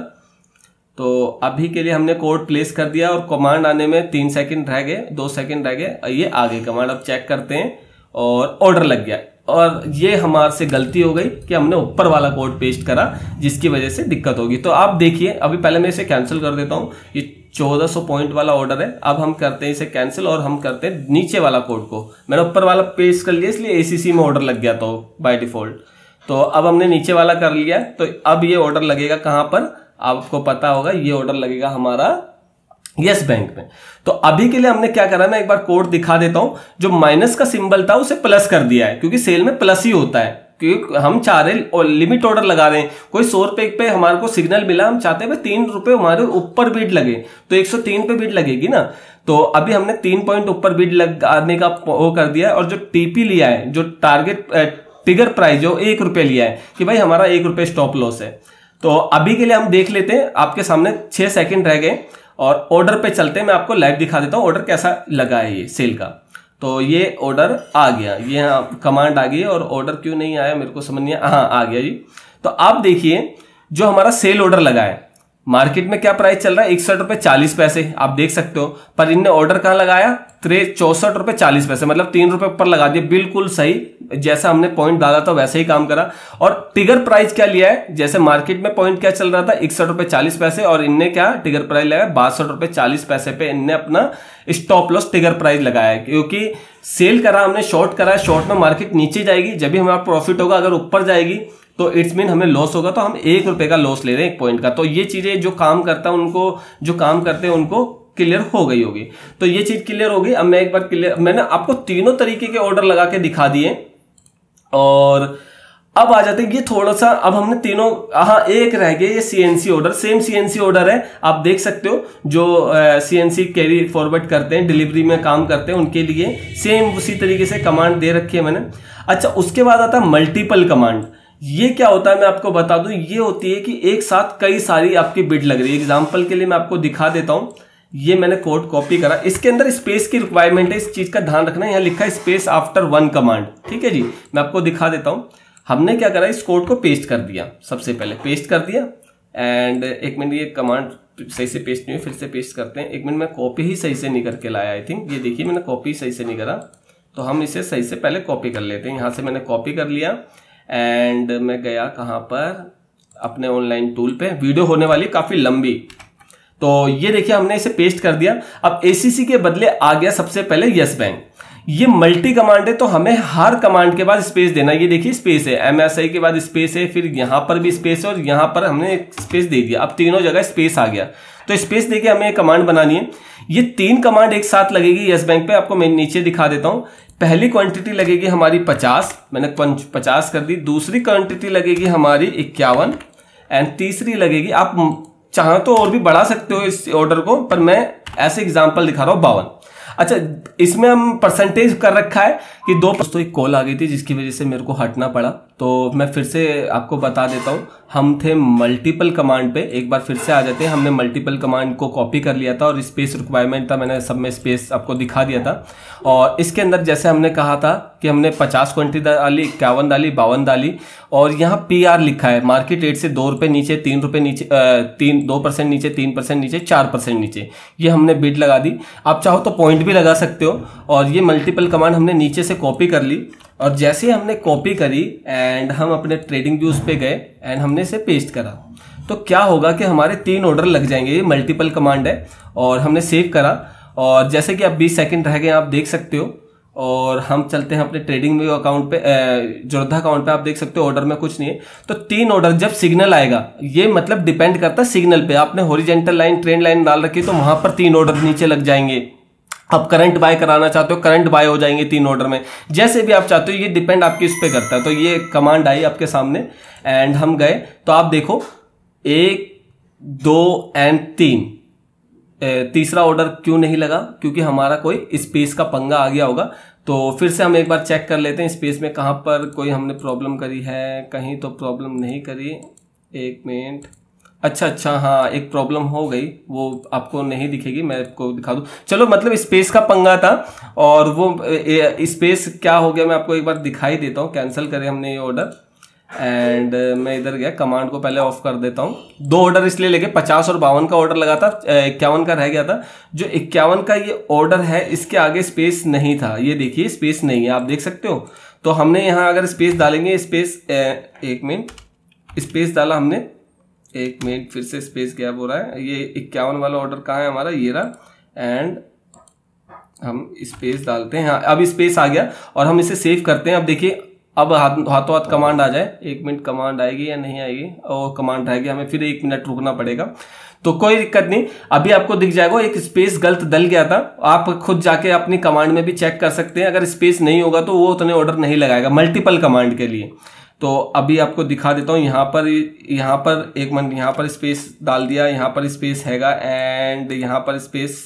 तो अभी के लिए हमने कोड प्लेस कर दिया और कमांड आने में 3 सेकंड रह गए, 2 सेकंड रह गए, ये आ गई कमांड। अब चेक करते हैं और ऑर्डर लग गया। और ये हमारे से गलती हो गई कि हमने ऊपर वाला कोड पेस्ट करा, जिसकी वजह से दिक्कत होगी। तो आप देखिए, अभी पहले मैं इसे कैंसिल कर देता हूँ। ये 1400 पॉइंट वाला ऑर्डर है। अब हम करते हैं इसे कैंसिल और हम करते हैं नीचे वाला कोड को। मैंने ऊपर वाला पेस्ट कर लिया इसलिए एसीसी में ऑर्डर लग गया तो बाय डिफॉल्ट। तो अब हमने नीचे वाला कर लिया, तो अब ये ऑर्डर लगेगा कहां पर, आपको पता होगा, ये ऑर्डर लगेगा हमारा यस बैंक में। तो अभी के लिए हमने क्या करा, मैं एक बार कोड दिखा देता हूं। जो माइनस का सिंबल था उसे प्लस कर दिया है, क्योंकि सेल में प्लस ही होता है, क्योंकि हम चाह रहे और लिमिट ऑर्डर लगा रहे हैं। कोई 100 रुपए पे हमारे को सिग्नल मिला, हम चाहते हैं 3 रुपए हमारे ऊपर बिड लगे, तो 103 पे बिड लगेगी ना। तो अभी हमने 3 पॉइंट ऊपर बिड लगाने का वो कर दिया है। और जो टीपी लिया है, जो टारगेट ट्रिगर प्राइस जो 1 रुपए लिया है कि भाई हमारा 1 रुपए स्टॉप लॉस है। तो अभी के लिए हम देख लेते हैं, आपके सामने 6 सेकंड रह गए और ऑर्डर पे चलते हैं। मैं आपको लाइव दिखा देता हूं ऑर्डर कैसा लगा है ये सेल का। तो ये ऑर्डर आ गया, ये कमांड आ गई और ऑर्डर क्यों नहीं आया मेरे को समझ नहीं आया। हाँ आ गया जी। तो आप देखिए जो हमारा सेल ऑर्डर लगा है, मार्केट में क्या प्राइस चल रहा है, 61 रुपए 40 पैसे, आप देख सकते हो। पर इनने ऑर्डर कहां लगाया, 64 रुपए 40 पैसे, मतलब 3 रुपए ऊपर लगा दिया। बिल्कुल सही, जैसा हमने पॉइंट डाला था वैसे ही काम करा। और टिगर प्राइस क्या लिया है, जैसे मार्केट में पॉइंट क्या चल रहा था 61 रुपए 40 पैसे, और इनने क्या टिगर प्राइस लगाया 62 रुपए 40 पैसे पे इनने अपना स्टॉप लॉस टिगर प्राइस लगाया है। क्योंकि सेल करा हमने, शॉर्ट करा, शॉर्ट में मार्केट नीचे जाएगी जब भी हमारा प्रॉफिट होगा, अगर ऊपर जाएगी तो इट्स मीन हमें लॉस होगा। तो हम 1 रुपए का लॉस ले रहे हैं 1 पॉइंट का। तो ये चीजें जो काम करता है उनको, जो काम करते हैं उनको क्लियर हो गई होगी। तो ये चीज क्लियर हो गई। अब मैं एक बार क्लियर, मैंने आपको तीनों तरीके के ऑर्डर लगा के दिखा दिए। और अब आ जाते हैं, ये थोड़ा सा, अब हमने तीनों, हाँ एक रह गया ये CNC order, same CNC order है। आप देख सकते हो जो सीएनसी कैरी फॉरवर्ड करते हैं, डिलीवरी में काम करते हैं, उनके लिए सेम उसी तरीके से कमांड दे रखी है मैंने। अच्छा, उसके बाद आता है मल्टीपल कमांड। ये क्या होता है मैं आपको बता दूं, ये होती है कि एक साथ कई सारी आपकी बिड लग रही है। एग्जांपल के लिए मैं आपको दिखा देता हूं, ये मैंने कोड कॉपी करा, इसके अंदर स्पेस की रिक्वायरमेंट है, इस चीज का ध्यान रखना है। यहाँ लिखा है स्पेस आफ्टर 1 कमांड, ठीक है जी। मैं आपको दिखा देता हूं, हमने क्या करा, इस कोड को पेस्ट कर दिया, सबसे पहले पेस्ट कर दिया। एंड एक मिनट, ये कमांड सही से पेस्ट नहीं हुई, फिर से पेस्ट करते हैं। एक मिनट, मैं कॉपी ही सही से नहीं करके लाया, आई थिंक। ये देखिए मैंने कॉपी सही से नहीं करा, तो हम इसे सही से पहले कॉपी कर लेते हैं। यहां से मैंने कॉपी कर लिया एंड मैं गया कहां पर, अपने ऑनलाइन टूल पे। वीडियो होने वाली काफी लंबी, तो ये देखिए हमने इसे पेस्ट कर दिया। अब एसीसी के बदले आ गया सबसे पहले यस बैंक। ये मल्टी कमांड है, तो हमें हर कमांड के बाद स्पेस देना। ये देखिए स्पेस है, एमएसआई के बाद स्पेस है, फिर यहां पर भी स्पेस है और यहां पर हमने स्पेस दे दिया। अब तीनों जगह स्पेस आ गया, तो स्पेस देके हमें एक कमांड बनानी है। ये 3 कमांड एक साथ लगेगी यस बैंक पे। आपको मैं नीचे दिखा देता हूं। पहली क्वांटिटी लगेगी हमारी 50, मैंने 50 कर दी। दूसरी क्वांटिटी लगेगी हमारी 51 एंड तीसरी लगेगी, आप चाहो तो और भी बढ़ा सकते हो इस ऑर्डर को, पर मैं ऐसे एग्जांपल दिखा रहा हूं 52। अच्छा, इसमें हम परसेंटेज कर रखा है कि 2। दोस्तों एक कॉल आ गई थी जिसकी वजह से मेरे को हटना पड़ा, तो मैं फिर से आपको बता देता हूं। हम थे मल्टीपल कमांड पे, एक बार फिर से आ जाते हैं। हमने मल्टीपल कमांड को कॉपी कर लिया था और स्पेस रिक्वायरमेंट था, मैंने सब में स्पेस आपको दिखा दिया था। और इसके अंदर जैसे हमने कहा था कि हमने 50 क्वांटिटी डाली, 51 डाली, 52 डाली, और यहाँ पीआर लिखा है, मार्केट रेट से 2 रुपए नीचे, 3 रुपए नीचे, 2% नीचे, 3% नीचे, 4% नीचे, ये हमने बिड लगा दी। आप चाहो तो पॉइंट भी लगा सकते हो। और ये मल्टीपल कमांड हमने नीचे से कॉपी कर ली, और जैसे ही हमने कॉपी करी एंड हम अपने ट्रेडिंग व्यूज पे गए एंड हमने इसे पेस्ट करा, तो क्या होगा कि हमारे 3 ऑर्डर लग जाएंगे। ये मल्टीपल कमांड है और हमने सेव करा। और जैसे कि अब 20 सेकंड रह गए, आप देख सकते हो। और हम चलते हैं अपने ट्रेडिंग व्यू अकाउंट पे, जोरधा अकाउंट पे। आप देख सकते हो ऑर्डर में कुछ नहीं है। तो 3 ऑर्डर जब सिग्नल आएगा, ये मतलब डिपेंड करता है सिग्नल पे। आपने हॉरिजॉन्टल लाइन, ट्रेंड लाइन डाल रखी है तो वहां पर 3 ऑर्डर नीचे लग जाएंगे। आप करंट बाय कराना चाहते हो, करंट बाय हो जाएंगे 3 ऑर्डर में, जैसे भी आप चाहते हो। ये डिपेंड आपकी उस पर करता है। तो ये कमांड आई आपके सामने एंड हम गए तो आप देखो 1, 2 एंड 3। तीसरा ऑर्डर क्यों नहीं लगा? क्योंकि हमारा कोई स्पेस का पंगा आ गया होगा। तो फिर से हम एक बार चेक कर लेते हैं स्पेस में कहां पर कोई हमने प्रॉब्लम करी है। कहीं तो प्रॉब्लम नहीं करी। 1 मिनट। अच्छा, हाँ एक प्रॉब्लम हो गई, वो आपको नहीं दिखेगी, मैं आपको दिखा दूं। चलो, मतलब स्पेस का पंगा था और वो स्पेस क्या हो गया मैं आपको एक बार दिखाई देता हूँ। कैंसिल करें हमने ये ऑर्डर एंड मैं इधर गया, कमांड को पहले ऑफ कर देता हूँ। 2 ऑर्डर इसलिए लगे, 50 और 52 का ऑर्डर लगा था, 51 का रह गया था। जो 51 का ये ऑर्डर है इसके आगे स्पेस नहीं था। ये देखिए स्पेस नहीं है, आप देख सकते हो। तो हमने यहाँ अगर स्पेस डालेंगे, स्पेस 1 मिनट, स्पेस डाला हमने, 1 मिनट, फिर से स्पेस गैप हो रहा है। ये 51 वाला ऑर्डर कहाँ है हमारा? ये रहा। एंड हम स्पेस डालते हैं। हाँ, अब स्पेस आ गया और हम इसे सेव करते हैं। अब देखिए, अब हाथों हाथ कमांड आ जाए। 1 मिनट, कमांड आएगी या नहीं आएगी? और कमांड आएगी, हमें फिर 1 मिनट रुकना पड़ेगा। तो कोई दिक्कत नहीं, अभी आपको दिख जाएगा एक स्पेस गलत डल गया था। आप खुद जाके अपनी कमांड में भी चेक कर सकते हैं। अगर स्पेस नहीं होगा तो वो उतने ऑर्डर नहीं लगाएगा मल्टीपल कमांड के लिए। तो अभी आपको दिखा देता हूँ। यहाँ पर 1 मिनट, यहाँ पर स्पेस डाल दिया, यहाँ पर स्पेस हैगा एंड यहाँ पर स्पेस,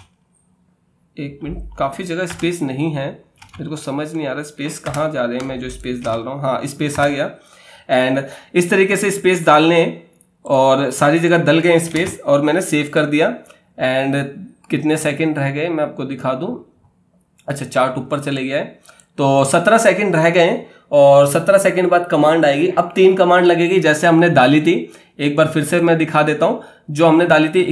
1 मिनट, काफी जगह स्पेस नहीं है, मेरे को समझ नहीं आ रहा स्पेस कहाँ जा रहे हैं। मैं जो स्पेस डाल रहा हूँ, हाँ स्पेस आ गया। एंड इस तरीके से स्पेस डालने और सारी जगह डल गए स्पेस और मैंने सेव कर दिया। एंड कितने सेकंड रह गए मैं आपको दिखा दूं। अच्छा, चार्ट ऊपर चले गया है। तो 17 सेकंड रह गए और 17 सेकंड बाद कमांड आएगी। अब 3 कमांड लगेगी जैसे हमने डाली थी। एक बार फिर से मैं दिखा देता हूं। जो हमने डाली थी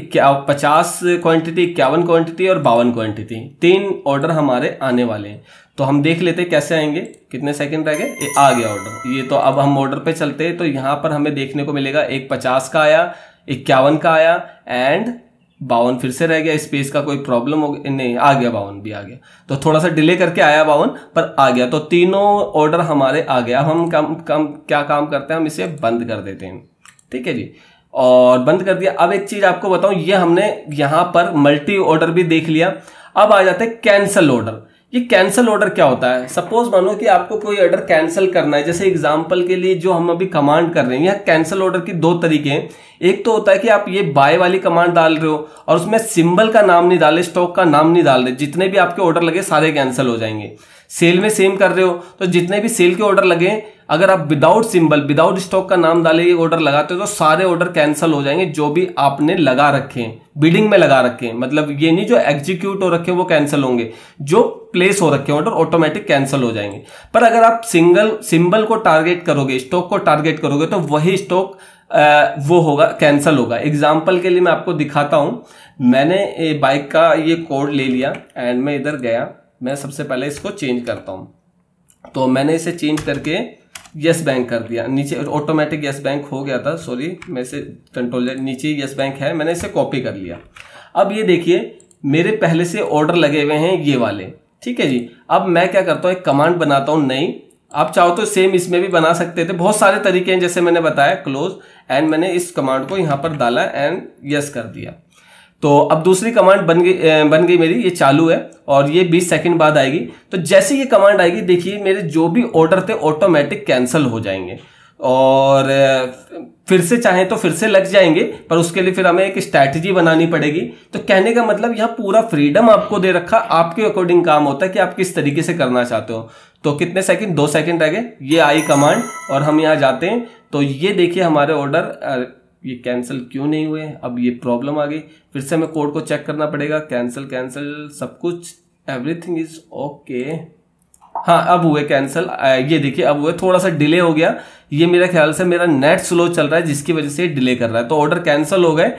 50 क्वांटिटी, 51 क्वांटिटी और 52 क्वांटिटी, 3 ऑर्डर हमारे आने वाले हैं। तो हम देख लेते हैं कैसे आएंगे। कितने सेकंड रह गए? आ गया ऑर्डर ये। तो अब हम ऑर्डर पे चलते हैं तो यहां पर हमें देखने को मिलेगा एक 50 का आया, 51 का आया एंड 52 फिर से रह गया। स्पेस का कोई प्रॉब्लम हो गया? नहीं, आ गया, 52 भी आ गया। तो थोड़ा सा डिले करके आया 52 पर आ गया। तो तीनों ऑर्डर हमारे आ गया। अब हम क्या काम करते हैं, हम इसे बंद कर देते हैं। ठीक है जी, और बंद कर दिया। अब एक चीज आपको बताऊं, ये हमने यहां पर मल्टी ऑर्डर भी देख लिया। अब आ जाते हैं कैंसल ऑर्डर। ये कैंसल ऑर्डर क्या होता है? सपोज मानो कि आपको कोई ऑर्डर कैंसिल करना है, जैसे एग्जांपल के लिए जो हम अभी कमांड कर रहे हैं, यह कैंसिल ऑर्डर की 2 तरीके हैं। एक तो होता है कि आप ये बाय वाली कमांड डाल रहे हो और उसमें सिंबल का नाम नहीं डाले, स्टॉक का नाम नहीं डाल रहे, जितने भी आपके ऑर्डर लगे सारे कैंसिल हो जाएंगे। सेल में सेम कर रहे हो तो जितने भी सेल के ऑर्डर लगे, अगर आप विदाउट सिंबल, विदाउट स्टॉक का नाम डाले ये ऑर्डर लगाते हो तो सारे ऑर्डर कैंसिल हो जाएंगे जो भी आपने लगा रखे हैं, बिडिंग में लगा रखे हैं। मतलब ये नहीं जो एग्जीक्यूट हो रखे हैं वो कैंसिल होंगे, जो प्लेस हो रखे हैं ऑर्डर ऑटोमेटिक कैंसिल हो जाएंगे। पर अगर आप सिंबल को टारगेट करोगे, स्टॉक को टारगेट करोगे तो वही स्टॉक वो होगा, कैंसिल होगा। एग्जाम्पल के लिए मैं आपको दिखाता हूं। मैंने बाइक का ये कोड ले लिया एंड मैं इधर गया। मैं सबसे पहले इसको चेंज करता हूं। तो मैंने इसे चेंज करके यस बैंक कर दिया। नीचे ऑटोमेटिक यस बैंक हो गया था, सॉरी, मैं इसे कंट्रोल, नीचे यस बैंक है, मैंने इसे कॉपी कर लिया। अब ये देखिए मेरे पहले से ऑर्डर लगे हुए हैं ये वाले। ठीक है जी, अब मैं क्या करता हूं, एक कमांड बनाता हूं नई। आप चाहो तो सेम इसमें भी बना सकते थे, बहुत सारे तरीके हैं जैसे मैंने बताया। क्लोज एंड मैंने इस कमांड को यहां पर डाला एंड यस कर दिया। तो अब दूसरी कमांड बन गई मेरी, ये चालू है और ये 20 सेकंड बाद आएगी। तो जैसे ये कमांड आएगी देखिए मेरे जो भी ऑर्डर थे ऑटोमेटिक कैंसिल हो जाएंगे और फिर से चाहे तो फिर से लग जाएंगे, पर उसके लिए फिर हमें एक स्ट्रैटेजी बनानी पड़ेगी। तो कहने का मतलब यहाँ पूरा फ्रीडम आपको दे रखा, आपके अकॉर्डिंग काम होता है कि आप किस तरीके से करना चाहते हो। तो कितने सेकंड? 2 सेकंड रह गए। ये आई कमांड और हम यहाँ जाते हैं तो ये देखिए हमारे ऑर्डर ये कैंसिल क्यों नहीं हुए। अब ये प्रॉब्लम आ गई, फिर से हमें कोड को चेक करना पड़ेगा। कैंसिल सब कुछ, एवरीथिंग इज ओके। हाँ, अब हुए कैंसिल, ये देखिए अब हुए। थोड़ा सा डिले हो गया, ये मेरे ख्याल से मेरा नेट स्लो चल रहा है जिसकी वजह से डिले कर रहा है। तो ऑर्डर कैंसिल हो गए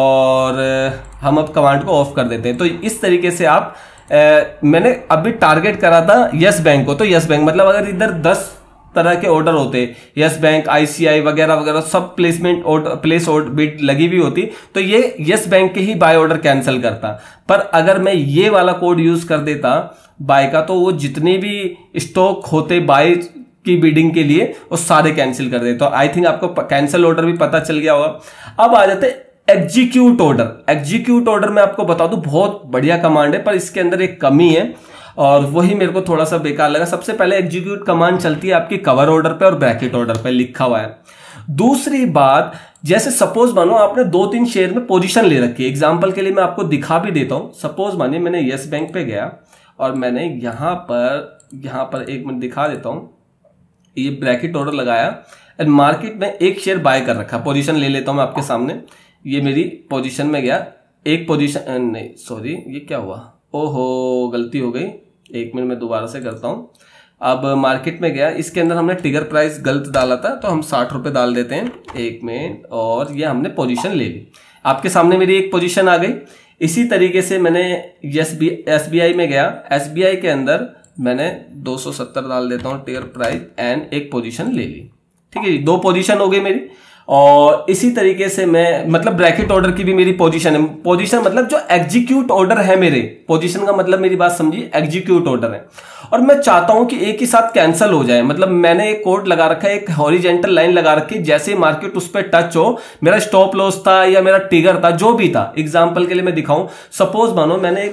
और हम अब कमांड को ऑफ कर देते हैं। तो इस तरीके से आप मैंने अभी टारगेट करा था यस बैंक को, तो यस बैंक मतलब अगर इधर 10 तरह के ऑर्डर होते हैं, यस बैंक, आईसीआई वगैरह वगैरह सब प्लेस ऑर्डर बिड लगी हुई होती, तो ये यस बैंक के ही बाय ऑर्डर कैंसिल करता। पर अगर मैं ये वाला कोड यूज कर देता बाय का, तो वो जितने भी स्टॉक होते बाय की बिडिंग के लिए वो सारे कैंसिल कर देते। तो आई थिंक आपको कैंसिल ऑर्डर भी पता चल गया होगा। अब आ जाते एग्जीक्यूट ऑर्डर। एग्जीक्यूट ऑर्डर में आपको बता दूं बहुत बढ़िया कमांड है, पर इसके अंदर एक कमी है और वही मेरे को थोड़ा सा बेकार लगा। सबसे पहले एग्जीक्यूट कमांड चलती है आपकी कवर ऑर्डर पे और ब्रैकेट ऑर्डर पे लिखा हुआ है। दूसरी बात, जैसे सपोज मानो आपने 2-3 शेयर में पोजीशन ले रखी है, एग्जांपल के लिए मैं आपको दिखा भी देता हूं। सपोज मानिए मैंने यस बैंक पे गया और मैंने यहां पर 1 मिनट दिखा देता हूं, ये ब्रैकेट ऑर्डर लगाया एंड मार्केट में एक शेयर बाय कर रखा, पोजीशन ले लेता हूं मैं आपके सामने। ये मेरी पोजीशन में गया, एक पोजीशन नहीं सॉरी ये क्या हुआ, ओहो गलती हो गई, 1 मिनट में दोबारा से करता हूं। अब मार्केट में गया, इसके अंदर हमने टिगर प्राइस गलत डाला था तो हम 60 रुपए डाल देते हैं, 1 मिनट, और ये हमने पोजीशन ले ली। आपके सामने मेरी एक पोजीशन आ गई। इसी तरीके से मैंने एसबीआई में गया, एसबीआई के अंदर मैंने 270 डाल देता हूं टिगर प्राइस एंड एक पोजीशन ले ली। ठीक है जी, 2 पोजीशन हो गई मेरी। और इसी तरीके से मैं मतलब ब्रैकेट ऑर्डर की भी मेरी पोजीशन है। पोजीशन मतलब जो एग्जीक्यूट ऑर्डर है मेरे, पोजीशन का मतलब मेरी बात समझिए, एग्जीक्यूट ऑर्डर है और मैं चाहता हूं कि एक ही साथ कैंसिल हो जाए। मतलब मैंने एक कोड लगा रखा है, एक हॉरिजेंटल लाइन लगा रखी, जैसे मार्केट उस पर टच हो, मेरा स्टॉप लॉस था या मेरा ट्रिगर था जो भी था, एग्जाम्पल के लिए मैं दिखाऊं, सपोज मानो मैंने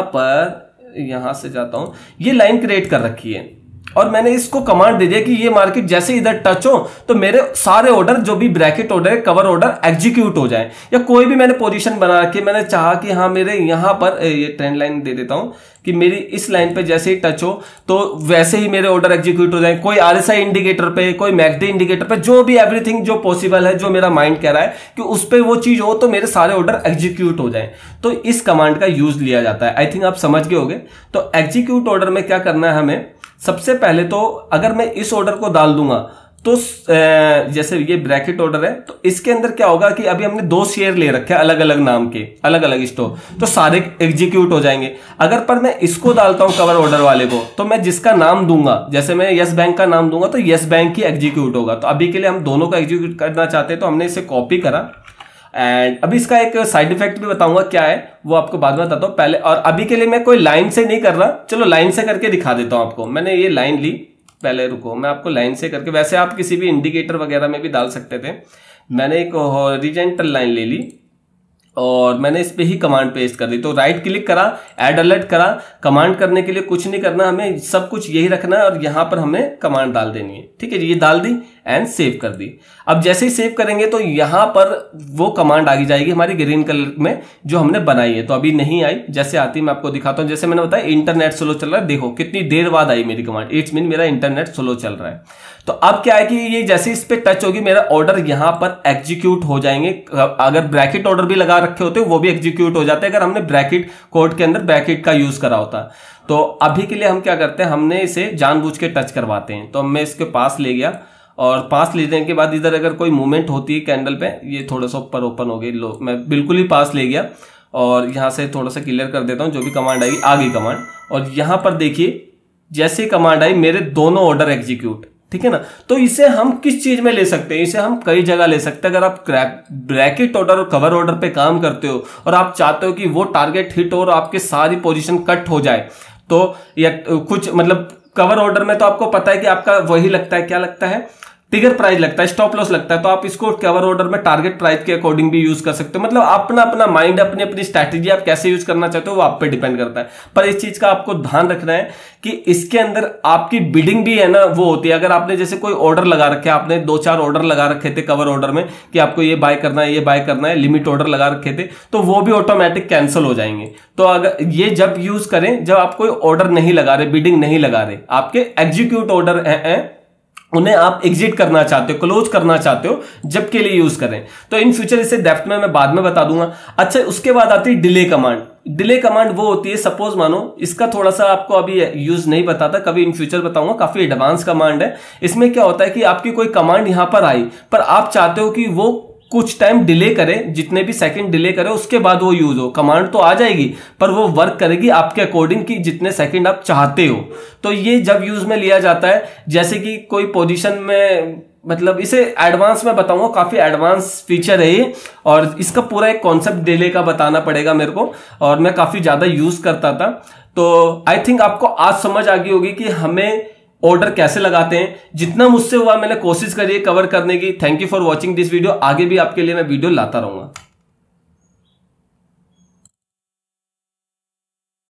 यहां से जाता हूं, ये लाइन क्रिएट कर रखी है और मैंने इसको कमांड दे दिया कि ये मार्केट जैसे इधर टच हो तो मेरे सारे ऑर्डर जो भी ब्रैकेट ऑर्डर है, कवर ऑर्डर एग्जीक्यूट हो जाए। या कोई भी मैंने पोजीशन बना रखी, मैंने चाहा कि हाँ मेरे यहां पर ये ट्रेंड लाइन दे देता हूं कि मेरी इस लाइन पे जैसे ही टच हो तो वैसे ही मेरे ऑर्डर एग्जीक्यूट हो जाए। कोई आरएसआई इंडिकेटर पे, कोई मैकडी इंडिकेटर पे, जो भी एवरीथिंग जो पॉसिबल है, जो मेरा माइंड कह रहा है कि उस पर वो चीज हो तो मेरे सारे ऑर्डर एग्जीक्यूट हो जाए, तो इस कमांड का यूज लिया जाता है। आई थिंक आप समझ गए होंगे। तो एग्जीक्यूट ऑर्डर में क्या करना है हमें, सबसे पहले तो अगर मैं इस ऑर्डर को डाल दूंगा तो जैसे ये ब्रैकेट ऑर्डर है तो इसके अंदर क्या होगा कि अभी हमने 2 शेयर ले रखे हैं अलग अलग नाम के, अलग अलग स्टॉक, तो सारे एग्जीक्यूट हो जाएंगे। अगर पर मैं इसको डालता हूं कवर ऑर्डर वाले को, तो मैं जिसका नाम दूंगा, जैसे मैं यस बैंक का नाम दूंगा तो यस बैंक ही एग्जीक्यूट होगा। तो अभी के लिए हम दोनों का एग्जीक्यूट करना चाहते हैं तो हमने इसे कॉपी करा एंड अभी इसका एक साइड इफेक्ट भी बताऊंगा क्या है, वो आपको बाद में बताता हूं पहले। और अभी के लिए मैं कोई लाइन से नहीं कर रहा, चलो लाइन से करके दिखा देता हूं आपको। मैंने ये लाइन ली, पहले रुको मैं आपको लाइन से करके, वैसे आप किसी भी इंडिकेटर वगैरह में भी डाल सकते थे। मैंने एक हॉरिजॉन्टल लाइन ले ली और मैंने इस पे ही कमांड पेस्ट कर दी। तो राइट क्लिक करा, ऐड अलर्ट करा। कमांड करने के लिए कुछ नहीं करना, हमें सब कुछ यही रखना है और यहां पर हमें कमांड डाल देनी है। ठीक है जी, ये डाल दी एंड सेव कर दी। अब जैसे ही सेव करेंगे तो यहां पर वो कमांड आ जाएगी हमारी ग्रीन कलर में जो हमने बनाई है। तो अभी नहीं आई, जैसे आती मैं आपको दिखाता हूं। जैसे मैंने बताया इंटरनेट स्लो चल रहा है, देखो कितनी देर बाद आई मेरी कमांड, इट्स मीन मेरा इंटरनेट स्लो चल रहा है। तो अब क्या है कि ये जैसे इस पे टच होगी मेरा ऑर्डर यहां पर एग्जीक्यूट हो जाएंगे। अगर ब्रैकेट ऑर्डर भी लगा रखे होते वो भी एग्जीक्यूट हो जाते हैं अगर हमने ब्रैकेट कोड के अंदर ब्रैकेट का यूज करा होता। तो अभी के लिए हम क्या करते हैं, हमने इसे जानबूझ के टच करवाते हैं। तो मैं इसके पास ले गया और पास ले जाने के बाद इधर अगर कोई मूवमेंट होती है कैंडल पे, ये थोड़ा सा ऊपर ओपन हो गई, लो मैं बिल्कुल ही पास ले गया और यहां से थोड़ा सा क्लियर कर देता हूं। जो भी कमांड आएगी, आ गई कमांड, और यहां पर देखिए जैसे कमांड आई मेरे दोनों ऑर्डर एग्जीक्यूट। ठीक है ना। तो इसे हम किस चीज में ले सकते हैं, इसे हम कई जगह ले सकते हैं। अगर आप ब्रैकेट ऑर्डर और कवर ऑर्डर पे काम करते हो और आप चाहते हो कि वो टारगेट हिट हो और आपके सारी पोजीशन कट हो जाए, तो या कुछ मतलब कवर ऑर्डर में तो आपको पता है कि आपका वही लगता है, क्या लगता है, ट्रिगर प्राइस लगता है, स्टॉप लॉस लगता है। तो आप इसको कवर ऑर्डर में टारगेट प्राइस के अकॉर्डिंग भी यूज कर सकते हो। मतलब अपना अपना माइंड, अपनी अपनी स्ट्रैटेजी आप कैसे यूज करना चाहते हो वो आप पे डिपेंड करता है। पर इस चीज का आपको ध्यान रखना है कि इसके अंदर आपकी बिडिंग भी है ना, वो होती है। अगर आपने जैसे कोई ऑर्डर लगा रखे, आपने 2-4 ऑर्डर लगा रखे थे कवर ऑर्डर में कि आपको ये बाय करना है, ये बाय करना है, लिमिट ऑर्डर लगा रखे थे, तो वो भी ऑटोमेटिक कैंसिल हो जाएंगे। तो अगर ये जब यूज करें जब आप कोई ऑर्डर नहीं लगा रहे, बिडिंग नहीं लगा रहे, आपके एग्जीक्यूट ऑर्डर है उन्हें आप एग्जिट करना चाहते हो, क्लोज करना चाहते हो, जब के लिए यूज करें। तो इन फ्यूचर इसे डेप्थ में मैं बाद में बता दूंगा। अच्छा, उसके बाद आती है डिले कमांड। डिले कमांड वो होती है, सपोज मानो इसका थोड़ा सा आपको अभी यूज नहीं बताता, कभी इन फ्यूचर बताऊंगा। काफी एडवांस कमांड है। इसमें क्या होता है कि आपकी कोई कमांड यहां पर आई पर आप चाहते हो कि वो कुछ टाइम डिले करे, जितने भी सेकंड डिले करे उसके बाद वो यूज हो। कमांड तो आ जाएगी पर वो वर्क करेगी आपके अकॉर्डिंग कि जितने सेकंड आप चाहते हो। तो ये जब यूज में लिया जाता है, जैसे कि कोई पोजीशन में, मतलब इसे एडवांस में बताऊंगा, काफी एडवांस फीचर है ये, और इसका पूरा एक कॉन्सेप्ट डिले का बताना पड़ेगा मेरे को, और मैं काफी ज्यादा यूज करता था। तो आई थिंक आपको आज समझ आ गई होगी कि हमें ऑर्डर कैसे लगाते हैं। जितना मुझसे हुआ मैंने कोशिश करी है कवर करने की। Thank you for watching this video. आगे भी आपके लिए मैं वीडियो लाता रहूंगा।